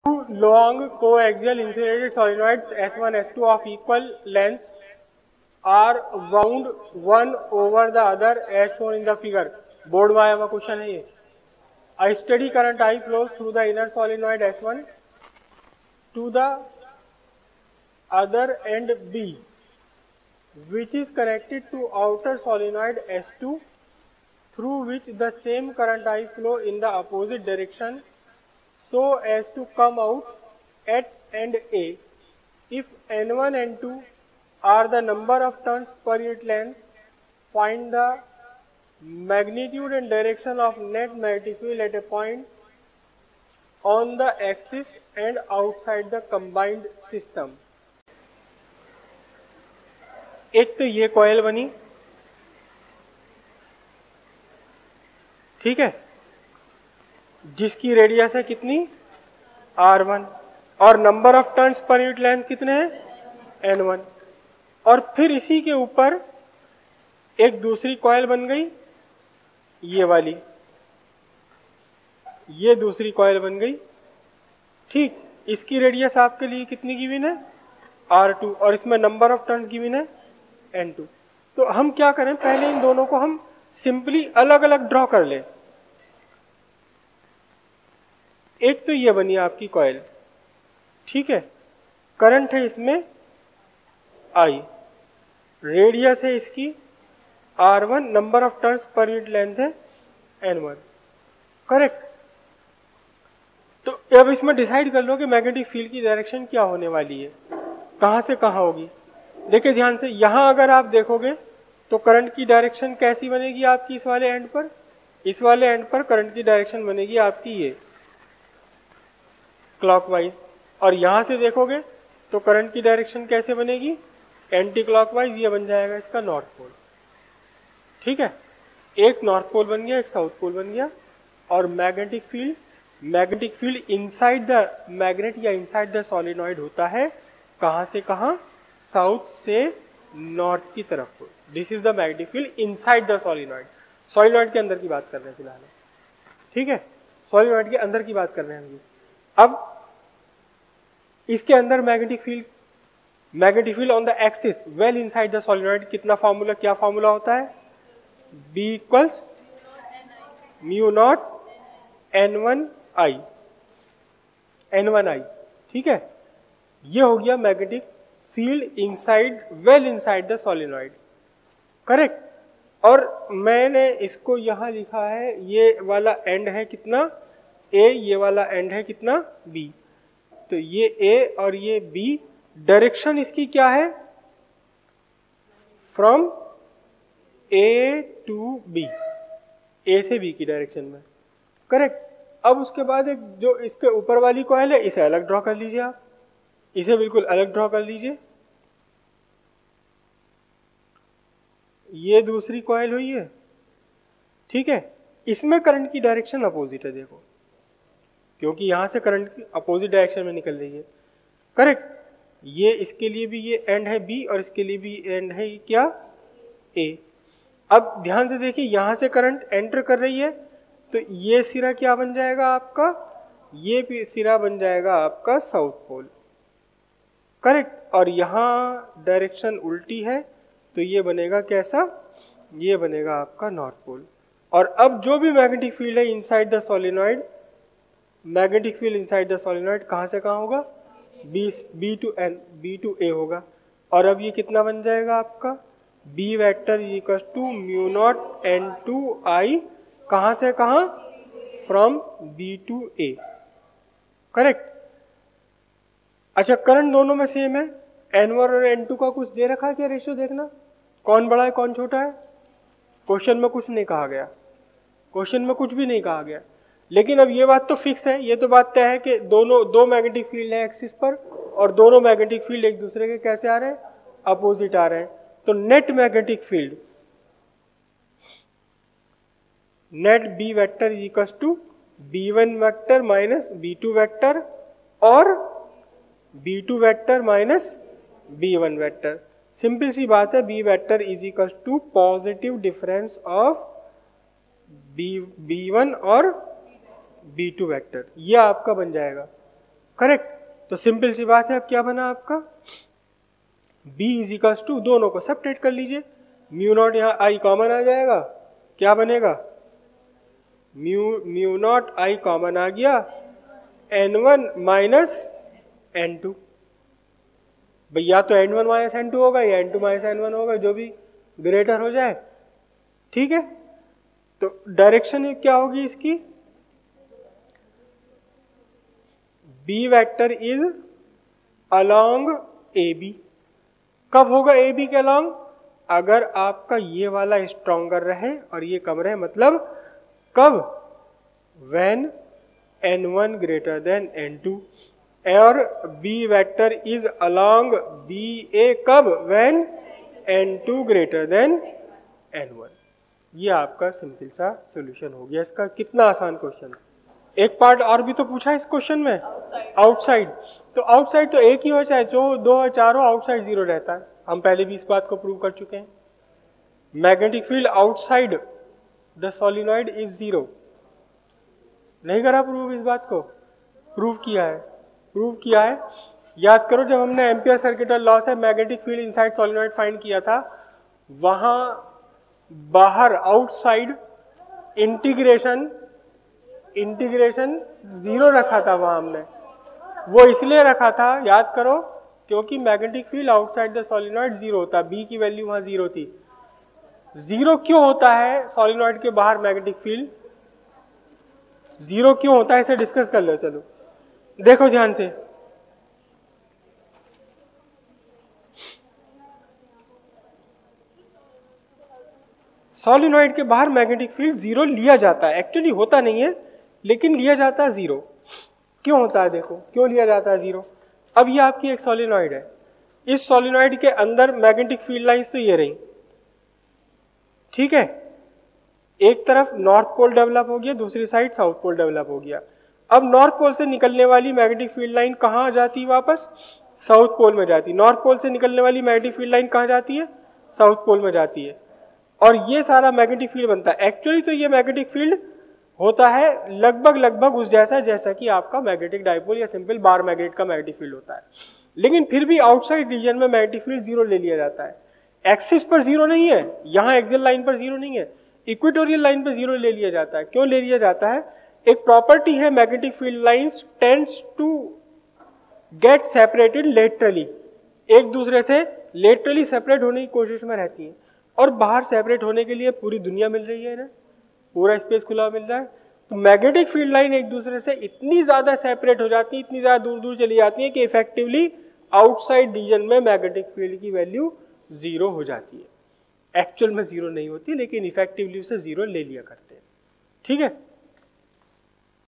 Two long coaxial insulated solenoids S1 S2 of equal lengths are wound one over the other as shown in the figure. Board में आया हुआ question है ये. A steady current I flows through the inner solenoid S1 to the other end B, which is connected to outer solenoid S2, through which the same current I flow in the opposite direction so as to come out at end A. If N1 and N2 are the number of turns per unit length, find the magnitude and direction of net magnetic field at a point on the axis and outside the combined system. एक तो ये coil बनी, ठीक है, जिसकी radius है कितनी R1 और number of turns per unit length कितने हैं N1. और फिर इसी के ऊपर एक दूसरी कॉइल बन गई, ये वाली, ये दूसरी कॉइल बन गई, ठीक. इसकी रेडियस आपके लिए कितनी गिवन है R2 और इसमें नंबर ऑफ टर्न्स गिवन है N2. तो हम क्या करें, पहले इन दोनों को हम सिंपली अलग अलग ड्रॉ कर लें. एक तो ये बनी आपकी कॉइल, ठीक है, करंट है इसमें I, रेडियस है इसकी R1, number of turns per unit length है N1, करेक्ट. तो अब इसमें डिसाइड कर लो कि मैग्नेटिक फील्ड की डायरेक्शन क्या होने वाली है, कहां से कहां होगी. देखिए ध्यान से, यहां अगर आप देखोगे तो करंट की डायरेक्शन कैसी बनेगी आपकी, इस वाले एंड पर, इस वाले एंड पर करंट की डायरेक्शन बनेगी आपकी ये क्लॉकवाइज. और यहां से देखोगे तो करंट की डायरेक्शन कैसे बनेगी, एंटी क्लॉकवाइज. ये बन जाएगा इसका नॉर्थ पोल, ठीक है. एक नॉर्थ पोल बन गया, एक साउथ पोल बन गया. और magnetic field inside the magnet या इनसाइड द सॉलिनॉइड होता है, कहां से कहां, साउथ से नॉर्थ की तरफ. This is the magnetic field inside the solenoid. Solenoid के अंदर की बात कर रहे हैं फिलहाल, ठीक है, सॉलिनॉइड के अंदर की बात कर रहे हैं हम. अब इसके अंदर magnetic field on the axis well inside the solenoid, कितना फॉर्मूला, क्या फॉर्मूला होता है, B equals mu naught N1I, ठीक है. ये हो गया magnetic field inside, well inside the solenoid, correct. और मैंने इसको यहां लिखा है, ये वाला एंड है कितना A, ये वाला एंड है कितना B. तो ये A और ये B, डायरेक्शन इसकी क्या है, from A to B, A से B की डायरेक्शन में, करेक्ट. अब उसके बाद एक जो इसके ऊपर वाली कॉइल है, इसे अलग ड्रॉ कर लीजिए आप, इसे बिल्कुल अलग ड्रॉ कर लीजिए. ये दूसरी कॉइल हुई है, ठीक है. इसमें करंट की डायरेक्शन अपोजिट है, देखो, क्योंकि यहां से करंट की अपोजिट डायरेक्शन में निकल रही है, करेक्ट. ये इसके लिए भी ये एंड है B और इसके लिए भी एंड है क्या A. अब ध्यान से देखिए, यहां से करंट एंटर कर रही है, तो ये सिरा क्या बन जाएगा आपका, ये सिरा बन जाएगा आपका साउथ पोल, करेक्ट. और यहां डायरेक्शन उल्टी है, तो ये बनेगा कैसा, ये बनेगा आपका नॉर्थ पोल. और अब जो भी मैग्नेटिक फील्ड है inside the solenoid, magnetic field inside the solenoid कहां से कहां होगा, B टू A होगा. और अब ये कितना बन जाएगा आपका, B vector equal to mu naught N2I, कहां से कहां, from B to A, correct. अच्छा, करंट दोनों में सेम है, N1 और N2 का कुछ दे रखा है क्या रेशियो, देखना कौन बड़ा है कौन छोटा है. क्वेश्चन में कुछ नहीं कहा गया, क्वेश्चन में कुछ भी नहीं कहा गया. लेकिन अब ये बात तो फिक्स है, ये तो बात तय है कि दो मैग्नेटिक फील्ड है एक्सिस पर, और दोनों मैग्नेटिक फील्ड एक दूसरे के कैसे आ रहे हैं, अपोजिट आ रहे हैं. तो net magnetic field, net B vector equal to B1 vector minus B2 vector और B2 vector minus B1 vector. Simple सी बात है, B vector is equal to positive difference of B1 और B2 वेक्टर, ये आपका बन जाएगा. करेक्ट। तो सिंपल सी बात है, अब क्या बना आपका B इज इक्वल्स टू, दोनों को सेपरेट कर लीजिए, म्यू नॉट, यहाँ I कॉमन आ जाएगा, क्या बनेगा म्यू नॉट I कॉमन आ गया, N1 माइनस N2। भैया तो N1 माइनस N2 होगा या N2 माइनस N1 होगा, जो भी ग्रेटर हो जाए, ठीक है। तो डायरेक्शन क्या होगी इसकी, B vector is along AB। कब होगा AB के अलोंग, अगर आपका ये वाला स्ट्रॉन्गर रहे और ये कम रहे, मतलब कब, when N1 greater than N2, और B vector is along BA कब, when N2 greater than N1। ये आपका सिंपल सा सॉल्यूशन हो गया इसका। कितना आसान क्वेश्चन है। एक पार्ट और भी तो पूछा इस क्वेश्चन में, आउटसाइड। तो आउटसाइड तो एक ही हो, चाहे जो दो हो चार हो, आउटसाइड जीरो रहता है। हम पहले भी इस बात को प्रूव कर चुके हैं। Magnetic field outside the solenoid is zero. नहीं करा प्रूव इस बात को, प्रूव किया है, प्रूव किया है। याद करो जब हमने एम्पियर सर्किटल लॉ से magnetic field inside solenoid find किया था, वहां बाहर आउटसाइड इंटीग्रेशन जीरो रखा था वहां हमने। वो इसलिए रखा था, याद करो, क्योंकि magnetic field outside the solenoid zero होता, बी की वैल्यू वहां जीरो थी। जीरो क्यों होता है सोलिनॉइड के बाहर मैग्नेटिक फील्ड, जीरो क्यों होता है, इसे डिस्कस कर लो। चलो देखो ध्यान से, सोलिनॉइड के बाहर मैग्नेटिक फील्ड जीरो लिया जाता है, एक्चुअली होता नहीं है लेकिन लिया जाता है जीरो। क्यों होता है, देखो क्यों लिया जाता है जीरो। अब ये आपकी एक सोलिनॉइड है, इस सोलिनॉइड के अंदर मैग्नेटिक फील्ड लाइंस तो ये रही, ठीक है। एक तरफ नॉर्थ पोल डेवलप हो गया, दूसरी साइड साउथ पोल डेवलप हो गया। अब नॉर्थ पोल से निकलने वाली मैग्नेटिक फील्ड लाइन कहां जाती है, वापस साउथ पोल में जाती है। नॉर्थ पोल से निकलने वाली मैग्नेटिक फील्ड लाइन कहां जाती है, साउथ पोल में जाती है, और ये सारा मैग्नेटिक फील्ड बनता है। एक्चुअली तो ये मैग्नेटिक फील्ड होता है लगभग उस जैसा कि आपका मैग्नेटिक डाइपोल या सिंपल बार मैग्नेट का मैग्नेटिक फील्ड होता है, लेकिन फिर भी आउटसाइड रीजन में मैग्नेटिक फील्ड जीरो ले लिया जाता है। एक्सिस पर जीरो नहीं है, यहां एक्सियल लाइन पर जीरो नहीं है, इक्वेटोरियल लाइन पर जीरो ले लिया जाता है। क्यों ले लिया जाता है, एक प्रॉपर्टी है magnetic field lines tends to get separated laterally, एक दूसरे से लेटरली सेपरेट होने की कोशिश में रहती है, और बाहर सेपरेट होने के लिए पूरी दुनिया मिल रही है ना, पूरा स्पेस खुला मिल रहा है। तो मैग्नेटिक फील्ड लाइन एक दूसरे से इतनी ज्यादा सेपरेट हो जाती है, इतनी ज्यादा दूर दूर चली जाती है कि इफेक्टिवली आउटसाइड रीजन में मैग्नेटिक फील्ड की वैल्यू जीरो हो जाती है। एक्चुअल में जीरो नहीं होती, लेकिन इफेक्टिवली उसे जीरो ले लिया करते हैं, ठीक है।